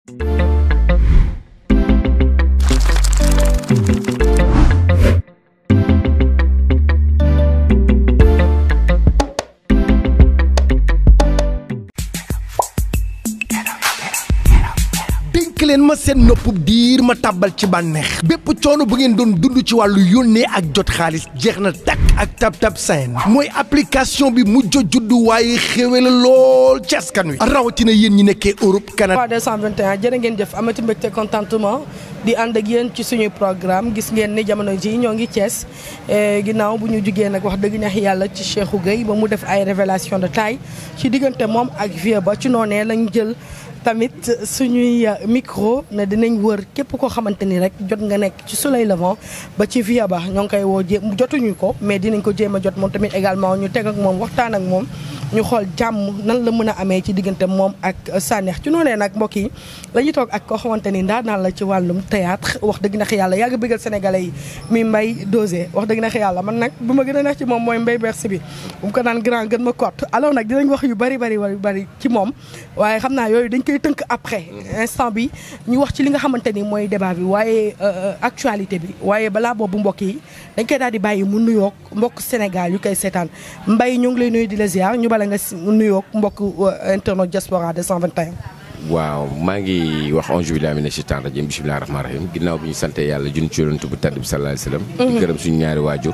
leen ma seen noppub diir ma tàbbal ci bànneex bépp coono bu ngeen doon dund ci wàllu yónnee ak jot xaalis jeex na takk ak TapTap Send mooy application bi mujj juddu waaye xéwé la lool ci askan wi rawatina yéen ñi nekkee Europe Canada. 221 jërë ngeen jëf amati mbégte contentement di ànd ak yéen ci suñuy programme gis ngeen ni jamono ji ñoo ngi Thiès ginnaaw bu ñu jugee nag wax dëgg neex yàlla ci Cheikhou Gueye ba mu def ay révélation de taille ci diggante moom ak Vieux Ba ci noonee lañ jël tamit suñuy micro ne dinañ wër képp koo xamante ni rek jot nga nekk ci Soleil Levant ba ci Vieux Ba ñoo ngi koy woo jotuñu ko mais dinañ ko jéem a jot moom tamit également ñu teg ak moom waxtaan ak moom ñu xool jàmm nan la mën a amee ci diggante moom ak Sanekh ci noonee nag mbokk yi la ñuy toog ak koo xamante ni ndaanaan la ci wàllum théâtre wax dëgg neex yàlla yàgg bëggal sénégalais yi mi Mbaye Dosé wax dëgg neex yàlla man nag bu ma gën a neex ci moom mooy Mbaye Bercy bi bu mu ko naan grand gën ma kott alors nag dinañ wax yu bari ci moom waaye xam naa yooyu dañ koy tënk après instant bi ñu wax ci li nga xamante ni mooy débat bi waaye actualité bi waaye balaa boobu mbokk yi dañ koy daal di bàyyi mu nuyoog mbokk Sénégal yu koy seetaan Mbaye ñu ngi lay nuyu di la ziar ñu bala nga nuyoog mbokk internet diaspora 221. waaw maa ngi wax auzu billaahi mina shaytaani rajiim bismillaahi rahmaani rahiim ginnaaw bi ñu sante yàlla junni ci yonent bu tedd bi sallallaahu alayhi wa sallam di gërëm suñu ñaari waajur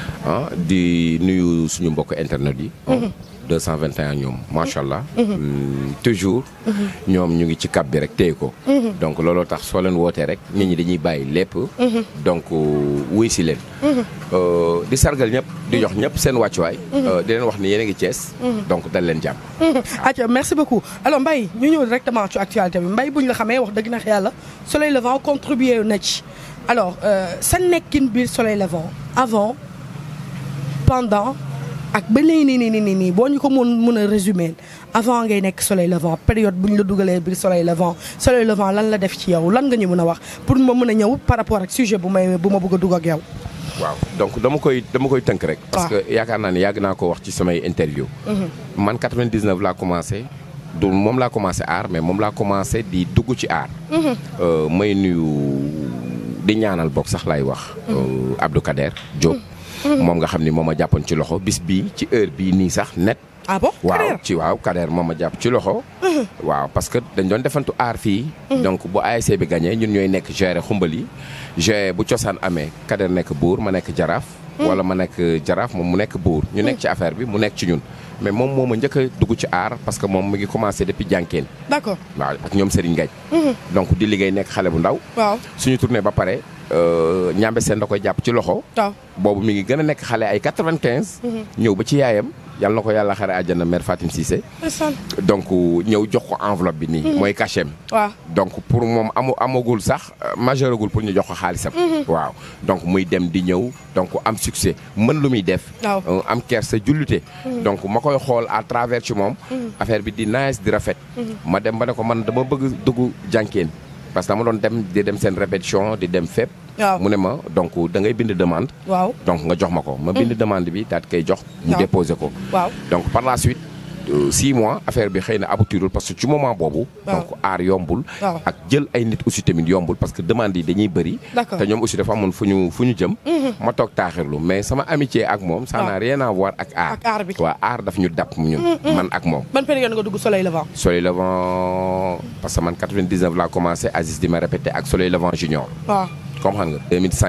di nuyu suñu mbokk internet yi 221 ñoom macha allah toujours ñoom ñu ngi ci cap bi rek téye ko donc looloo tax soo leen wootee rek nit ñi dañuy bàyyi lépp donc wuy si leen di sargal ñëpp di jox ñëpp seen wàccuwaay di leen wax ni yéen a ngi Thiès donc dal leen jàmm aca merci beaucoup alors Mbaye ñu ñëw directement ci actualité bi Mbaye buñ la xamee wax dëgg na yàlla Soleil Levant contribué na ci alors sa nekkin biir Soleil Levant avant pendant ak ba léegi nii boo ñu ko mën a résumer avant ngay nekk Soleil Levant période bu ñu la dugalee biir Soleil Levant lan la def ci yow lan nga ñu mën a wax pour ma mën a ñëw par rapport ak sujet bu ma bëgg a dugg ak yow. waaw donc dama koy tënk rek. parce que yaakaar naa ne yàgg naa ko wax ci samay interview. man 99 laa commencé du moom laa commencé art mais moom laa commencé di dugg ci art. may nuyu di ñaanal bokk sax laay wax. Abdou Kader Diop. moom nga xam ni moom a jàppoon ci loxo bis bii ci heure bii nii sax net. ah bon waaw Kader moom a jàpp ci loxo. waaw parce que dañ doon defantu aar fii. donc bu ASC bi gagné ñun ñooy nekk gérer xumbali gérer bu cosaan amee Kader nekk buur ma nekk jaraaf. wala ma nekk jaraaf moom mu nekk buur. ñu nekk ci affaire bi mu nekk ci ñun. mais moom moo ma njëkk a dugg ci aar parce que moom mu ngi commencé depuis jànkeen. d'accord waaw ak ñoom Serigne Ngagne. donc di liggéey nekk xale bu ndaw. waaw suñu tourné ba pare. ñambe seen da koy jàpp ci loxo. boobu mi ngi gën a nekk xale ay 95. ñëw ba ci yaayam yàlla na ko yàlla xare àjjana mère Fatim Cissé. donc ñëw jox ko enveloppe bi nii. mooy cachet waaw donc pour moom amagul sax majeuragul pour ñu jox ko xaalisam. waaw donc muy dem di ñëw donc am succès mën lu muy def. am kersa jullite. donc ma koy xool à travers ci moom. affaire bi di nice di rafet. ma dem ba ne ko man dama bëgg dugg jànkeen. parce que dama doon dem di dem seen répétition di dem fépp. mu ne ma donc da ngay bind demande. waaw donc nga jox ma ko. ma bind demande bi daal di koy jox. mu déposé ko. waaw donc par la suite 6 mois affaire bi xëy na aboutirul parce que ci moment boobu. donc aar yombul. ak jël ay nit aussi tamit yombul parce que demande yi dañuy bëri. te ñoom aussi dafa amoon fu ñu jëm. ma toog taaxirlu mais sama amitié ak moom. ça n'a rien à voir ak aar. ak aar bi waaw aar daf ñu dab ñun. man ak moom. ban période nga dugg Soleil Levant. Soleil Levant parce que man 99 laa commencé Aziz di ma répété ak Soleil Levant junior. waaw comprendre nga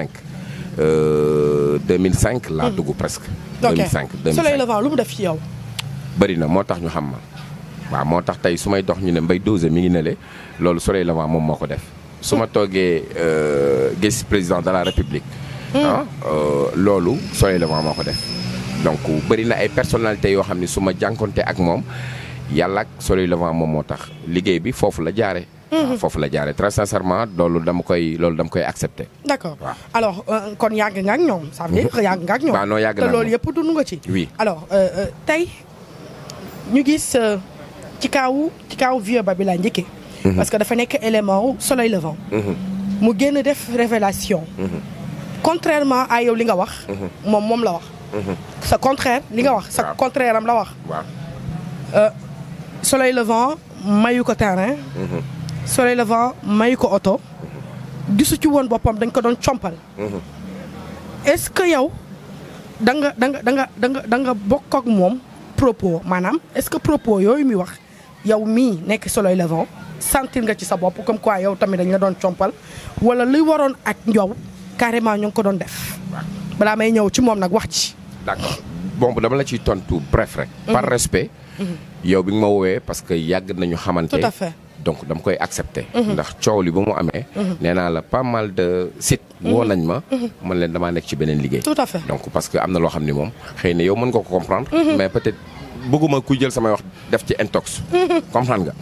2005 laa dugg presque. 2005 Soleil Levant lu mu def ci yow. bëri na moo tax ñu xam ma waaw moo tax tey su may dox ñu ne Mbaye Dosé mi ngi ne le loolu Soleil Levant moom moo ko def su ma toogee gis président de la République loolu Soleil Levant moo ko def donc bëri na ay personnalités yoo xam ne su ma jànkonte ak moom yàlla ak Soleil Levant moom moo tax liggéey bi foofu la jaare foofu la jaare très sincèrement loolu dama koy accepté. d'accord alors kon yàgg nga ak ñoom. ça veut dire yàgg nga ak ñoom. waaw non yàgg naa te loolu yëpp dund nga ci. oui alors tey ñu gis ci kaawu Vieux Ba bi laa njëkkee. parce que dafa nekk élément wu Soleil Levant. mu génn def révélation. contrairement à yow li nga wax. moom la wax. sa contraire li nga wax. sa contraire am la wax. waaw Soleil Levant mayu ko terrain. Soleil Levant may ko oto gisu ci woon boppam dañ ko doon compal. est-ce que yow da nga bokk ak moom propos maanaam est-ce que propos yooyu muy wax yow mii nekk Soleil Levant sentir nga ci sa bopp comme quoi yow tamit dañ la doon compal wala li waroon ak njow carrément ñu ngi ko doon def balaa may ñëw ci moom nag wax ci. d'accord bon dama la ciy tontu bref rek. par respect. yow bi nga ma woowee parce que yàgg nañu xamante. tout à fait. donc dama koy accepter. ndax coow li ba mu amee. nee naa la pas mal de sites. woo nañ ma. man leen damaa nekk ci beneen liggéey. tout à fait. donc parce que am na loo xam ni moom xëy na yow mën nga ko comprendre. mais peut-être bëgguma ku jël samay wax def ci intox. comprendre nga.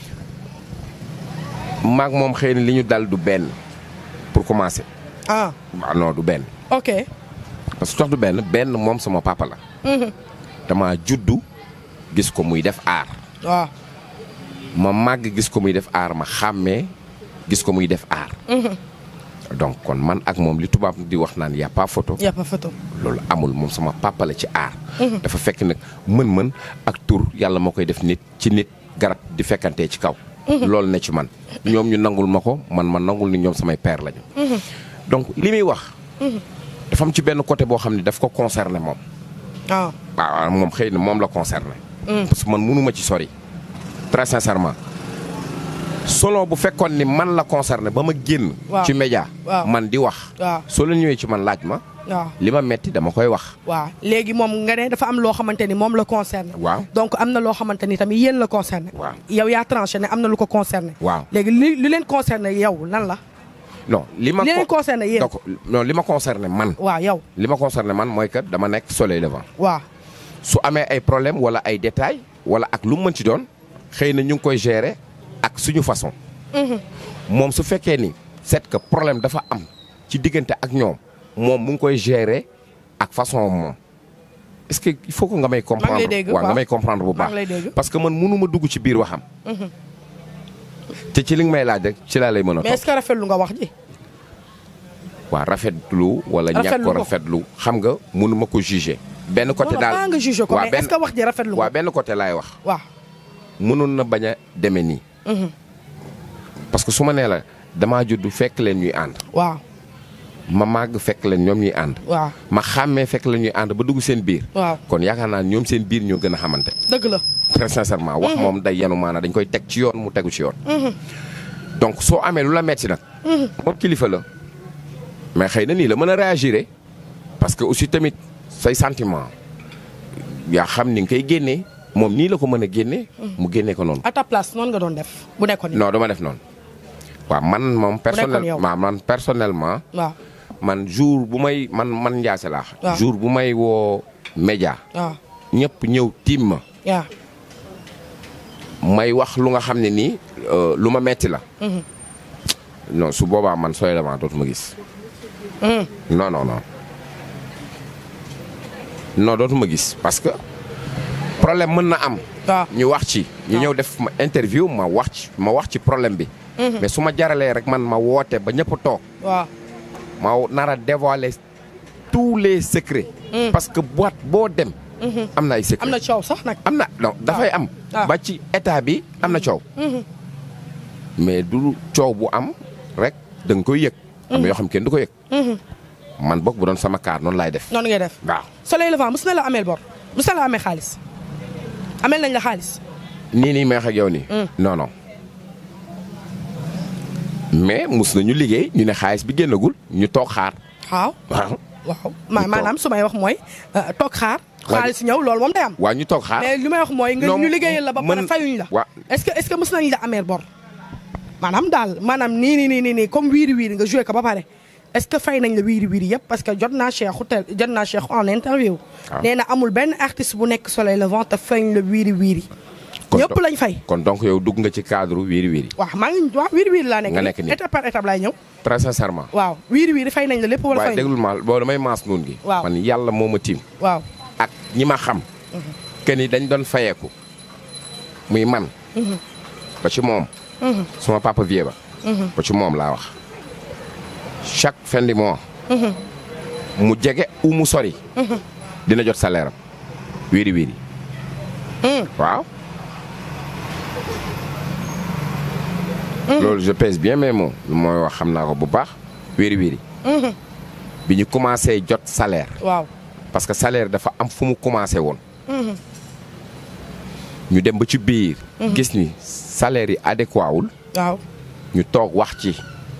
maag moom xëy na li ñu dal du benn pour commencer. ah waaw non du benn. ok. parce que tax du benn moom sama papa la. dama juddu gis ko muy def aar. waaw. ma màgg gis ko muy def aar ma xàmmee gis ko muy def aar. donc kon man ak moom li tubaab di wax naan y a pas photo. y a pas photo. loolu amul moom sama papa la ci aar. dafa fekk nag mën-mën ak tur yàlla moo koy def nit ci nit garab di fekkantee ci kaw. loolu ne ci man ñoom ñu nangul ma ko man ma nangul ni ñoom samay père lañu. donc li muy wax. dafa am ci benn côté boo xam ne daf ko concerné moom. waaw moom xëy na moom la concerné. parce que man mënuma ci sori. très sincèrement solo bu fekkoon ni man la concerné ba ma génn. ci média man di wax. soo la ñëwee ci man laaj ma. waaw li ma metti dama koy wax. waaw léegi moom nga ne dafa am loo xamante ni moom la concerné. waaw donc am na loo xamante ni tamit yéen la concerné. waaw yow yaa tranché ne am na lu ko concerné. waaw léegi li leen concerné yow lan la. non li ma leen concerné yéen. donc non li ma concerné man. waaw yow. li ma concerné man mooy que dama nekk Soleil Levant. waaw. su amee ay problème wala ay détails wala ak lu mu mën ci doon xëy na ñu ngi koy gérer ak suñu façon. moom su fekkee ni c'est que problème dafa am ci diggante ak ñoom moom mu ngi koy gérer ak façon moom est-ce que il faut que nga may comprendre. waaw nga may comprendre bu baax. parce que man mënuma dugg ci biir waxam. te ci li nga may laaj rek ci laa lay mën a. mais est-ce que rafetlu nga wax ji. waaw rafetlu wala ñàkk ko rafetlu xam nga mënuma ko juger. benn côté daal nga juger ko mais est-ce que wax ji rafetlu nga. waaw benn côté laay wax. waaw. mënoon na bañ a demee nii. parce que su ma nee la damaa judd fekk leen ñuy ànd. waaw. ma màgg fekk leen ñoom ñuy ànd. waaw. ma xàmmee fekk leen ñuy ànd ba dugg seen biir. waaw kon yaakaar naa ñoom seen biir ñoo gën a xamante. dëgg la. très sincèrement. wax moom day yenu maanaam dañ koy teg ci yoon mu tegu ci yoon. donc soo amee lu la metti nag. moom kilifa la. mais xëy na nii la mën a réagir parce que aussi tamit say sentiment yaa xam ni nga koy génnee moom nii la ko mën a génnee. mu génnee ko noonu. à ta place noonu nga doon def bu nekkoon nii. non dama def noonu. waaw man moom personnellement. waaw. man jour bu may man Ndiassé laa. waaw jour bu may woo média. waaw ñëpp ñëw tiim ma. waaw. may wax lu nga xam ne nii lu ma metti la. non su boobaa man Soleil Levant dootuma gis. non non non. non dootuma gis parce que problème mën na am. waaw ñu wax ci. ñu ñëw def ma interview ma wax ci problème bi. mais su ma jaralee rek man ma woote ba ñëpp toog. waaw. ma nar a dévoiler tous les secrets. parce que boîte boo dem. am na ay secrets am na coow sax nag. am na non dafay am. ba ci état bi am na coow. mais du coow bu am rek da nga koy yëg. am na yoo xam kenn du ko yëg. man bokk bu doon sama kaar noonu laay def. noonu ngay def. waaw. Soleil Levant mos na la ameel bor mos na la amee xaalis ameel nañ la xaalis. nii may wax ak yow nii. non non. mais mus nañu liggéey ñu ne xaalis bi génnagul ñu toog xaar. waaw. waaw maanaam su may wax mooy toog xaar. xaalis ñëw loolu moom day am. waaw ñu toog xaar mais li may wax mooy. nga ñu liggéeyal la ba pare fayuñ la. waaw est-ce que mos nañ la ameel bor. maanaam nii comme wiiri wiiri nga joué ko ba pare. est-ce que fay nañ la wiiri wiiri yëpp parce que jot naa Cheikh en interview. nee na amul benn artiste bu nekk Soleil Levant te fañ la wiiri wiiri. ñëpp lañ fay. kon donc yow dugg nga ci cadre wiiri wiiri. waaw wiiri wiiri laa nekk. nga nekk nii étape par étape laay ñëw. très sincèrement. waaw wiiri wiiri fay nañ la lépp wala fay. waaye déglul ma boo damay maas noonu gi. waaw man yàlla moo ma tiim. waaw ak ñi ma xam. que ni dañ doon fayeeku. muy man. ba ci moom. suma papa vie ba. ba ci moom laa wax. chaque fin du mois. mu jege ou mu sori. dina jot salaire am. wiiri wiiri. waaw. loolu je pèse bien mes mots lu mooy wax xam naa ko bu baax wéri bi ñu commencé jot salaire. waaw parce que salaire dafa am fu mu commencé woon. ñu dem ba ci biir. gis ni salaire yi adéquat wul. waaw ñu toog wax ci.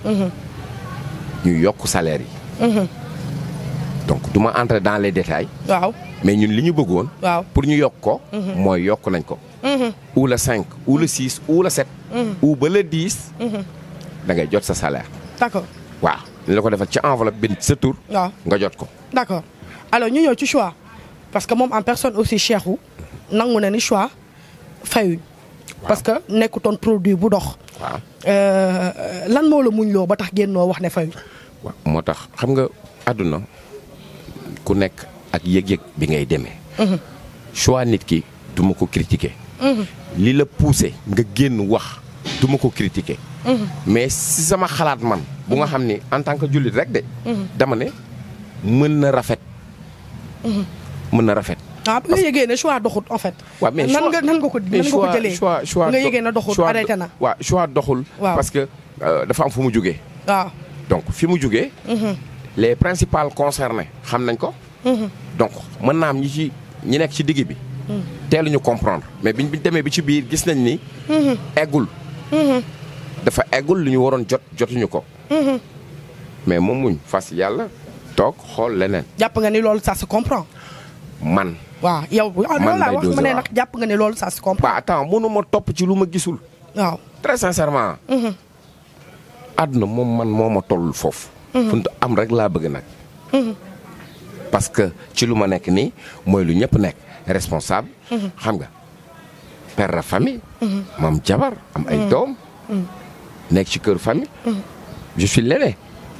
ñu yokk salaire yi. donc du ma entrer dans les détails. waaw mais ñun li ñu bëggoon. waaw pour ñu yokk ko. mooy yokk nañ ko. ou le 5 ou le 6 ou le 7. ou ba le 10. da ngay jot sa salaire. d'accord waaw ñu la ko defal ci enveloppe bind sa tur. waaw nga jot ko. d'accord alors ñu ñëw ci choix parce que moom en personne aussi Cheikhou nangu na ni choix fayuñ. parce que nekkutoon produit bu dox. waaw lan moo la muñ loo ba tax génnoo wax ne fayuñ. waaw moo tax xam nga àdduna ku nekk ak yëg-yëg bi ngay demee. choix nit ki du ma ko critiquer. li la poussé nga génn wax du ma ko critiquer. mais si sama xalaat man bu nga xam ni en tant que jullit rek de. dama ne mën na rafet. mën na rafet. ah bu nga yëgee ne choix doxul en fait. waaw mais nan nga ko jëlee choix nga yëgee ne doxul arrêté na. waaw choix doxul. parce que dafa am fu mu jugee. waaw donc fi mu jugee. les principales concernées xam nañ ko. donc mën naa am ñi nekk ci digg bi. teeluñu comprendre mais biñ demee bi ci biir gis nañ ni. eggul. dafa eggul li ñu waroon jotuñu ko. mais moom muñ fas yàlla toog xool leneen. jàpp nga ni loolu ça se comprend. man. waaw yow loolu laa wax ma ne nag jàpp nga ni loolu ça se comprend. waaw attends mënuma topp ci lu ma gisul. waaw très sincèrement. àdduna moom man moo ma toll foofu. fu am rek laa bëgg nag. parce que ci lu ma nekk nii mooy lu ñëpp nekk responsable. xam nga père de famille. mam jabar am ay doom. nekk ci kër famille. je suis l'aîné.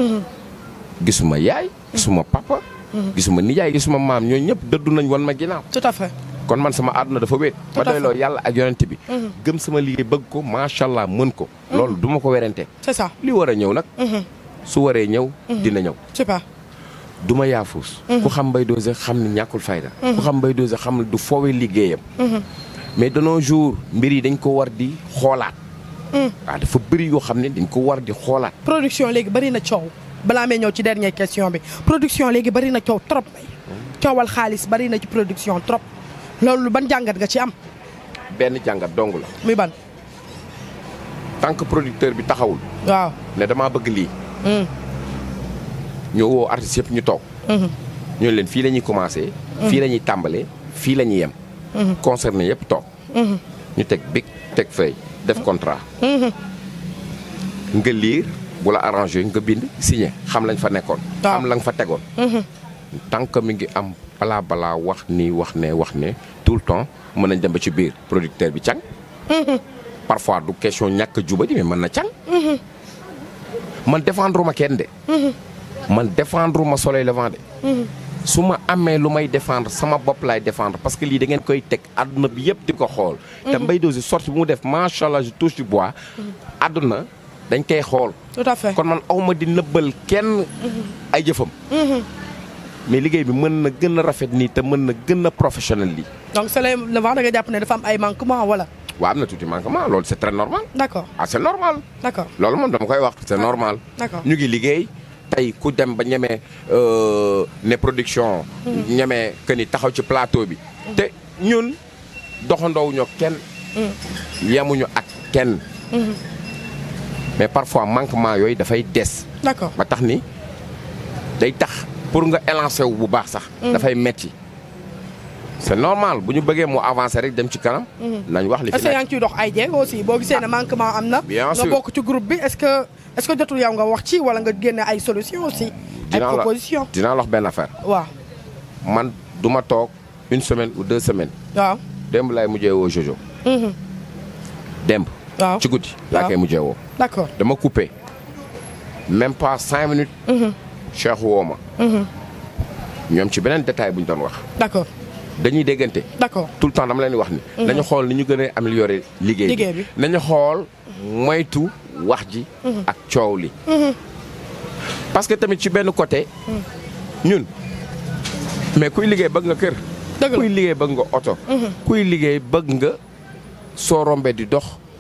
gisuma yaay gisuma papa. gisuma nijaay gisuma maam ñooñu ñëpp dëddu nañ wan ma ginnaaw. tout à fait. kon man sama àdduna dafa wéet. tout à fait ba doyloo yàlla ak yonent bi. gëm sama liggéey bëgg ko macha allah mën ko. loolu du ma ko werante. c'est ça li war a ñëw nag. su waree ñëw. dina ñëw. super. du ma yaafuus. ku xam Mbaye Dozé xam ne ñàkkul fayda. ku xam Mbaye Dozé xam ne du foowee liggéeyam. mais de nos jours mbir yi dañ ko war di xoolaat. waaw dafa bëri yoo xam ne dañ ko war di xoolaat. production léegi bëri na coow balaa may ñëw ci dernière question bi production léegi bëri na coow trop. coowal xaalis bëri na ci production trop. loolu ban jàngat nga ci am. benn jàngat dong la. muy ban. tant que producteur bi taxawul. waaw ne damaa bëgg lii. ñu woo artistes yëpp ñu toog. ñu leen fii la ñuy commencé. fii la ñuy tàmbalee fii la ñuy yem. concerné yëpp toog. ñu teg big teg feuille def contrat. nga liir bu la arrangé nga bind signé xam lañ fa nekkoon. xam la nga fa tegoon. tant que mi ngi am balaa wax ne tout le temps mën nañ dem ba ci biir producteur bi càng. parfois du question ñàkk jubadi mais mën na càng. man défendre ma kenn de. man défendre ma Soleil Levant de. su ma amee lu may défendre sama bopp laay défendre parce que lii da ngeen koy teg àdduna bi yëpp di ko xool. te Mbaye Dozé sortie bu mu def macha allah je touche du bois. àdduna dañ koy xool. tout à fait kon man awma di nëbbal kenn ay jëfam. mais liggéey bi mën na gën a rafet nii te mën na gën a professionnel lii. donc Soleil Levant da nga jàpp ne dafa am ay manquement wala. waaw am na tuuti manquement loolu c'est très normal. d'accord c'est normal. d'accord loolu moom dama koy wax c'est normal. d'accord ñu ngi liggéey tey ku dem ba ñemee ne production. ñemee que ni taxaw ci plateau bi. te ñun doxandoowuñu kenn. yemuñu ak kenn. mais parfois manquement yooyu dafay des. d'accord ba tax ni day tax pour nga élancer wu bu baax sax. dafay metti c'est normal bu ñu bëggee mu avancer rek dem ci kanam. nañ wax li fi est-ce que yaa ngi ciy dox ay jéego aussi boo gisee ne manquement am na. bien sûr nga bokk ci groupe bi est-ce que jotul yow nga wax ci wala nga génne ay solutions aussi. ay propositions dinaa la wax benn affaire. waaw. man du ma toog 1 semaine ou 2 semaines. waaw. démb laay mujjee woo Jojo. démb. waaw ci guddi laa koy mujjee woo. d'accord dama coupé même pas 5 minutes. Cheikh woo ma. ñoom ci beneen détail bu ñu doon wax. d'accord. dañuy déggante. d'accord tout le temps dama leen di wax ni. nañu xool ni ñu gën a améliorer liggéey bi. nañu xool moytu wax ji. ak coow li. parce que tamit ci benn côté. ñun mais kuy liggéey bëgg nga kër. dëgg la kuy liggéey bëgg nga oto. kuy liggéey bëgg nga soo rombee di dox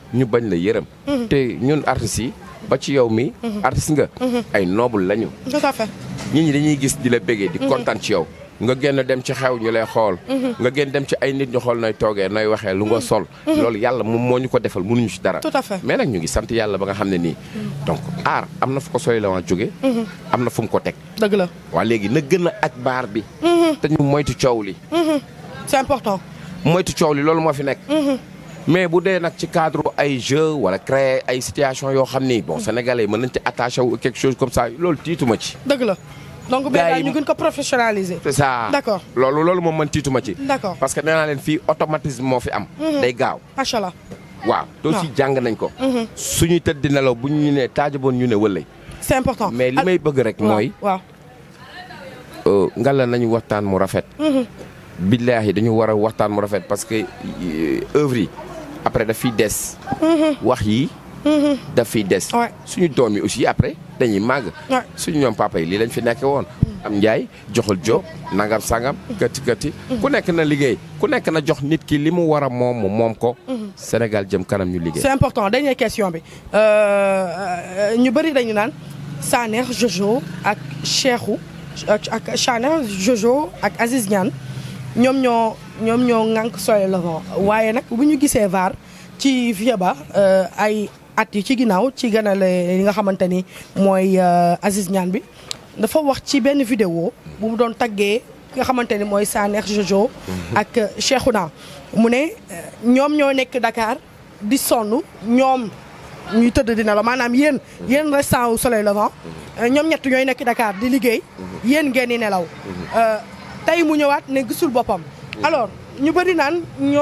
ñu bañ la yërëm. te ñun artistes yi ba ci yow mi artiste nga. ay noble lañu. tout à fait. nit ñi dañuy gis di la bëggee di kontaan ci yow. nga génn dem ci xew ñu lay xool. nga génn dem ci ay nit ñu xool nooy toogee nooy waxee lu nga sol. loolu yàlla moom moo ñu ko defal mënuñu ci dara. tout à fait. mais nag ñu ngi sant yàlla ba nga xam ne nii. donc aar am na fu ko Soleil Levant jóge am na fu mu ko teg. dëgg la. waa léegi na gën a ak baar bi. te ñu moytu coow li. c'est important. moytu coow li loolu moo fi nekk. mais bu dee nag ci cadre ay jeu wala créer ay situation yoo xam ni bon sénégalais yi mën nañ ci attaché wu quelque chose comme ça loolu tiituma ci. dëgg la. donc gars yi ñu gën ko professionnaliser. c'est ça d'accord loolu moom man tiituma ci. d'accord parce que nee naa leen fii automatisme moo fi am. day gaaw. macha allah. waaw te aussi jàng nañ ko. suñuy tëdd di nelaw bu ñu nee taajaboon ñu ne wëllay. c'est important. mais li may bëgg rek mooy. waaw. ngalla nañu waxtaan mu rafet. billaahi dañu war a waxtaan mu rafet parce que œuvre yi après daf fiy des. wax yi. daf fiy des. suñu doom yi aussi après dañuy màgg. suñu ñoom papa yi lii lañ fi nekke woon. am njaay joxul jóob nangam sangam këtti ku nekk na liggéey ku nekk na jox nit ki li mu war a moom mu moom ko. Sénégal jëm kanam ñu liggéey. c'est important dernière question bi ñu bëri dañu naan Sanekh Jojo ak Cheikhou ak Sanekh Jojo ak Aziz Niane ñoom ñoo ŋànk Soleil Levant waaye nag bu ñu gisee VAR ci Vieux Ba ay at yi ci ginnaaw ci ganale li nga xamante ni mooy Aziz Niane bi dafa wax ci benn vidéo bu mu doon taggee ki nga xamante ni mooy Sanekh Jojo ak Cheikhouna mu ne ñoom ñoo nekk Dakar di sonn ñoom ñuy tëdd dina la maanaam yéen restant wu Soleil Levant ñoom ñett ñooy nekk Dakar di liggéey yéen ngeen di nelaw tey mu ñëwaat ne gisul boppam alors ñu bëri naan ñoo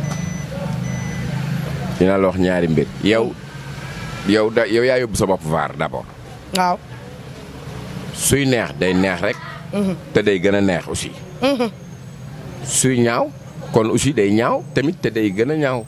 dina la wax ñaari mbir yow yaa yóbbu sa bopp VAR d'abord. waaw. suy neex day neex rek. te day gën a neex aussi. suy ñaaw kon aussi day ñaaw tamit te day gën a ñaaw.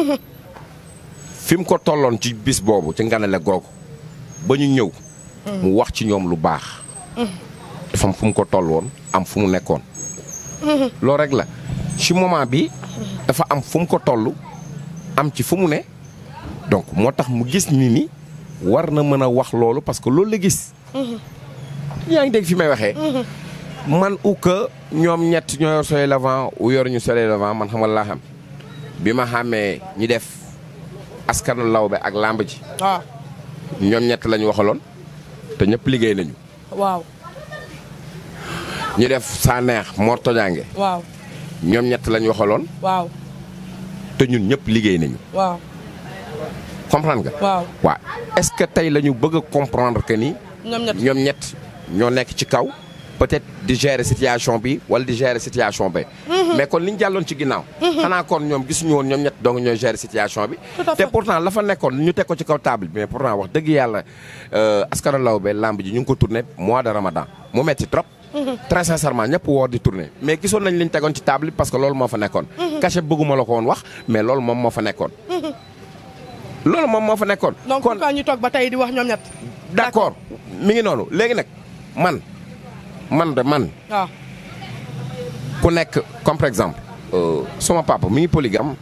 fi mu ko tolloon ci bis boobu ci nganale googu ba ñu ñëw. mu wax ci ñoom lu baax. dafa am fu mu ko toll woon am fu mu nekkoon. loolu rek la ci moment bi dafa am fu mu ko toll am ci fu mu ne. donc moo tax mu gis ni war na mën a wax loolu parce que loolu la gis. yaa ngi dégg fi may waxee. man ou que ñoom ñett ñoo yor Soleil Levant ou yor ñu Soleil Levant man xamal laa xam bi ma xàmmee ñi def askanu lawbe ak làmb ji. waaw. ñoom ñett lañu waxaloon te ñëpp liggéey nañu. waaw. ñu def Sanekh Mor Tojange. waaw. ñoom ñett lañu waxaloon. waaw. te ñun ñëpp liggéey nañu. waaw. comprendre nga. waaw est-ce que tey la ñu bëgg a comprendre que ni. ñoom ñett ñoo nekk ci kaw. peut-être di gérer situation bi wala di gérer situation bi. mais kon li ñu jàlloon ci ginnaaw. xanaa kon ñoom gisuñu woon ñoom ñett donc ñooy gérer situation bi. te pourtant la fa nekkoon ñu teg ko ci kaw table bi mais pourtant wax dëgg yàlla askanu lawbe lamb ji ñu ngi ko tourné mois de Ramadan mu metti trop. très sincèrement ñëpp woor di tourné mais gisoon nañ li ñu tegoon ci table bi parce que loolu moo fa nekkoon. cachet bëgguma la ko woon wax mais loolu moom moo fa nekkoon. loolu moom moo fa nekkoon. donc pourquoi ñu toog ba tey di wax ñoom ñett. d'accord mi ngi noonu léegi nag man. waaw. ku nekk comme par exemple sama papa mi ngi polygame.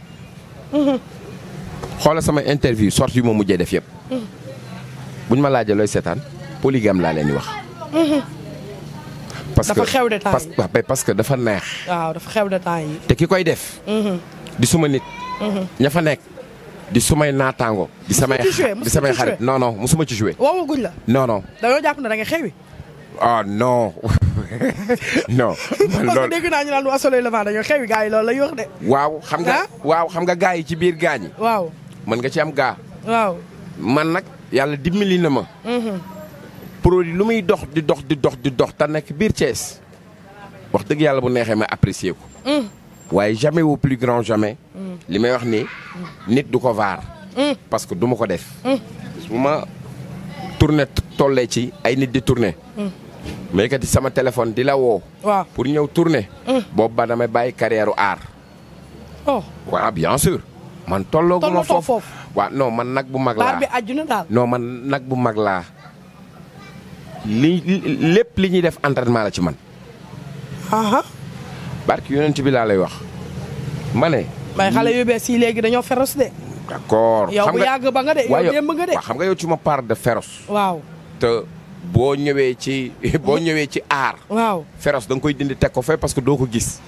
xoolal sama interview sorte yu ma mujjee def yëpp. buñ ma laajee looy seetaan polygame laa leen di wax. dafa xew de temps yi parce que dafa neex. waaw dafa xew de temps yi. te ki koy def. di suma nit. ña fa nekk di sumay naataango. di samay xarit non musuma ci joué. woowaguñ la. non. dañoo jàpp ne da nga xewi. ah non non. man parce que dégg naa ñu naan waa Soleil Levant dañoo xewi gars yi loolu la ñu wax de. waaw xam nga gars yi ci biir gaañ yi. waaw mën nga ci am gaa. waaw man nag yàlla dimbali na ma. produit lu muy dox di dox te nekk biir Thiès wax dëgg yàlla bu neexee ma apprécier ko. waaye jamais au plus grand jamais. li may wax nii nit du ko vaar. parce que du ma ko def. bu ma tourné tollee ci ay nit di tourné. mais kat sama téléphone di la woo. waaw pour ñëw tourné. boobu ba damay bàyyi carrière art. oh waaw bien sûr. man tollooguma foofu waaw non man nag bu mag laa. baar bi àjjuna daal. non man nag bu mag laa. lépp li ñuy def entraînement la ci man. barke yonent bi laa lay wax ma ne. waaye xale yu bees yi léegi dañoo féroce de. d'accord yow bu yàgg ba nga de yow démb nga de. waaw xam nga yow tu me parles de féroce. waaw te boo ñëwee ci aar. waaw féroce da nga koy dindi teg ko fay parce que doo ko gis.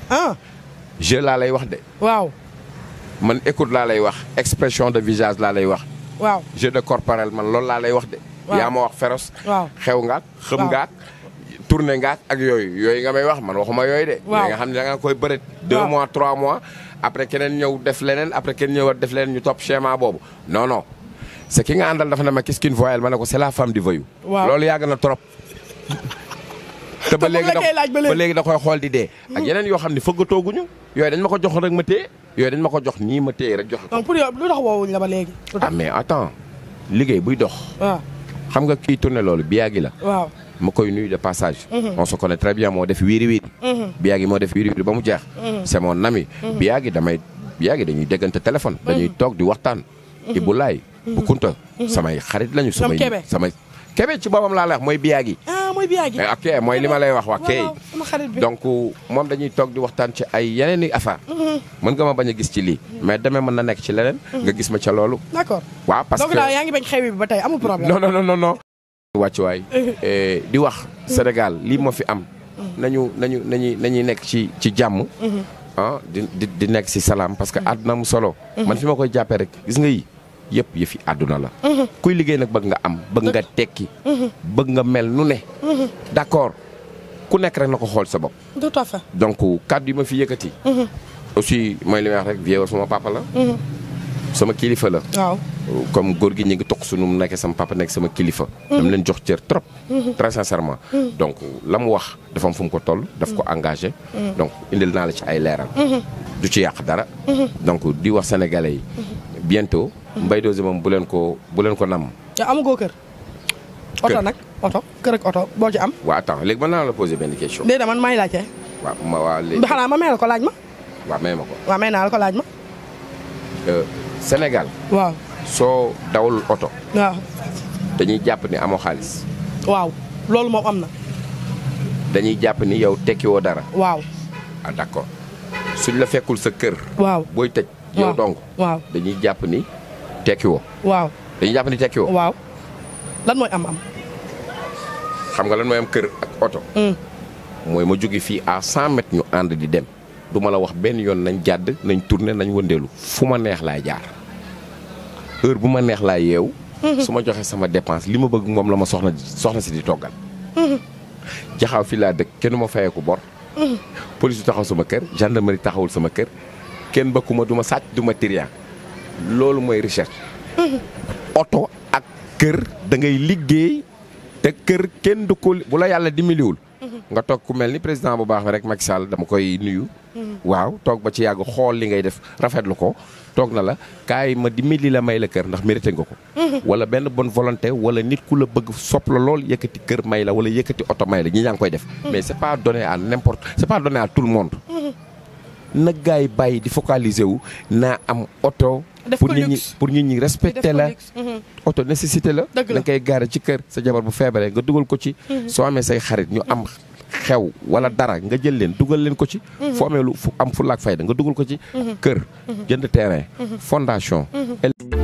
je laa lay wax de. waaw. man écoute laa lay wax expression de visage laa lay wax. waaw jeu de corporel man loolu laa lay wax de. waaw yaa ma wax féroce. waaw xew ngaak xëm ngaak tourné ngaak ak yooyu nga may wax man waxuma yooyu de. waaw nga xam ne da nga koy bëreet. 2 mois 3 mois après keneen ñëw def leneen après keneen ñëwaat def leneen ñu topp schéma boobu non non. c'est ki nga àndal dafa ne ma qu'est-ce qu'une voyelle ma ne ko c'est la femme du voyou. waaw loolu yàgg na trop. te ba léegi da koy xool di dee. ak yeneen yoo xam ne fëggatooguñu yooyu dañ ma ko jox rek ma téye yooyu dañ ma ko jox nii ma téye rek joxe ko. donc pour yow lu tax woowuñ la ba léegi. ah mais attends liggéey buy dox. waaw xam nga kii tourné loolu Biagui la. waaw ma koy nuyu de passage. on se connaît très bien moo def wiiri wiiri. Biagui moo def wiiri wiiri ba mu jeex. c'est mon ami. Biagui dañuy déggante téléphone. dañuy toog di waxtaan. Ibou Laye. bu Kunta. samay xarit lañu. samay Kébé ci boppam laa la wax mooy Biagui. mooy Biagui. ok mooy li ma lay wax waa kay. sama xarit bi donc moom dañuy toog di waxtaan ci ay yeneen i affaire mën nga ma bañ a gis ci lii. mais demee mën na nekk ci leneen. nga gis ma ca loolu. d'accord waaw parce que donc daal yaa ngi bañ xew bi ba tey amul problème. non. wàccuwaay di wax Sénégal lii moo fi am. nañuy nekk ci jàmm. di nekk ci salaam parce que àdduna mu solo. man fi ma koy jàppee rek gis nga yi yëpp yëfi àdduna la. kuy liggéey nag bëgg nga am bëgg nga tekki. bëgg nga mel nu ne. d'accord ku nekk rek na ko xool sa bopp. tout à fait. donc kàddu yi ma fi yëkkati. aussi mooy li may wax rek vieux sama papa la. sama kilifa la. waaw comme góor gi ñu ngi toq sunu mu nekkee sama papa nekk sama kilifa. dama leen jox cër trop. très sincèrement. donc la mu wax dafa am fu mu ko toll. daf ko engagé. donc indil naa la ci ay leeral. du ci yàq dara. donc di wax sénégalais yi. bientôt. Mbaye Dozé moom bu leen ko nam. te amugoo kër. oto nag oto kër ak oto boo ci am. waaw attends léegi mën naa la poser benn question. déedéet man may laajte. waaw léegi. xanaa ma may la ko laaj ma. waaw may ma ko. waaw may naa la ko laaj ma. Sénégal. waaw soo dawul oto. waaw. dañuy jàpp ni amoo xaalis. waaw loolu moom am na. dañuy jàpp ni yow tekkiwoo dara. waaw. ah d'accord suñ la fekkul sa kër. waaw booy tëj. yow dong. waaw dañuy jàpp ni tekkiwoo. waaw dañuy jàpp ni tekkiwoo. waaw lan mooy am. xam nga lan mooy am kër ak oto. mooy ma jóge fii à 100 mètres ñu ànd di dem. du ma la wax benn yoon nañ jàdd nañ tourner nañ wëndeelu fu ma neex laay jaar heure bu ma neex laay yeew. su ma joxee sama dépense li ma bëgg moom la ma soxna si di toggal. jaxaw fi laa dëkk kenn ma fayeeku bor. police du taxaw sama kër gendarmerie taxawul sama kër kenn bëgguma du ma sàcc du ma tiriyan loolu mooy recherche. oto ak kër da ngay liggéey te kër kenn du ko bu la yàlla dimbaliwul. nga toog ku mel ni président bu baax rek Macky Sall dama koy nuyu. waaw toog ba ci yàgg xool li ngay def rafetlu ko toog na la kaay ma dimbali la may la kër ndax mérité nga ko. wala benn bonne volonté wala nit ku la bëgg sopp la lool yëkkati kër may la wala yëkkati oto may la ñi ñaa ngi koy def. mais c'est pas donné à c'est pas donné à tout le monde. na gars yi bàyyi di focaliser wu naa am oto. pour nit ñi respecter la. oto nécessité la. da nga koy gaare ci kër sa jabar bu feebaree nga dugal ko ci. soo amee say xarit ñu am xew wala dara nga jël leen dugal leen ko ci. foo amee lu am fulla ak fayda nga dugal ko ci. kër jënd terrain fondation.